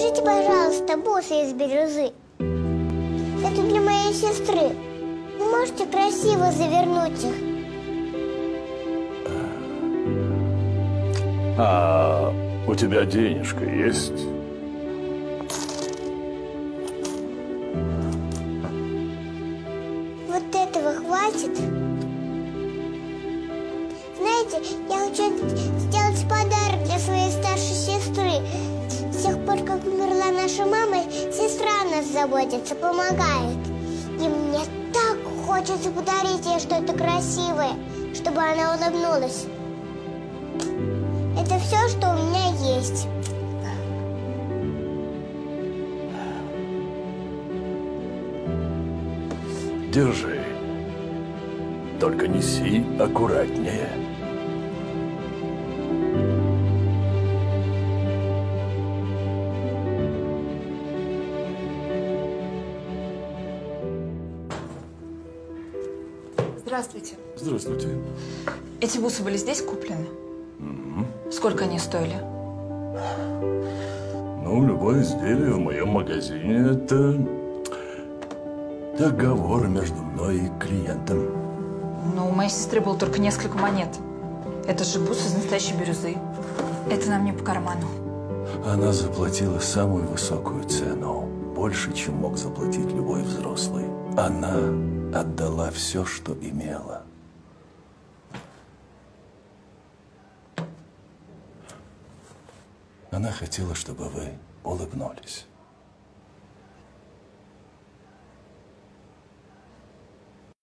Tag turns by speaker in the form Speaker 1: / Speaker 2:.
Speaker 1: Покажите, пожалуйста, бусы из бирюзы. Это для моей сестры. Вы можете красиво завернуть их?
Speaker 2: А у тебя денежка есть?
Speaker 1: Вот этого хватит? Знаете, я хочу сделать подарок для своей старшей сестры. С тех пор, как умерла наша мама, сестра о нас заботится, помогает. И мне так хочется подарить ей что-то красивое, чтобы она улыбнулась. Это все, что у меня есть.
Speaker 2: Держи. Только неси аккуратнее.
Speaker 3: Здравствуйте.
Speaker 2: Здравствуйте.
Speaker 3: Эти бусы были здесь куплены? Сколько они стоили?
Speaker 2: Ну, любое изделие в моем магазине – это договор между мной и клиентом.
Speaker 3: Ну, у моей сестры было только несколько монет. Это же бусы из настоящей бирюзы. Это нам не по карману.
Speaker 2: Она заплатила самую высокую цену, больше, чем мог заплатить любой взрослый. Она отдала все, что имела. Она хотела, чтобы вы улыбнулись.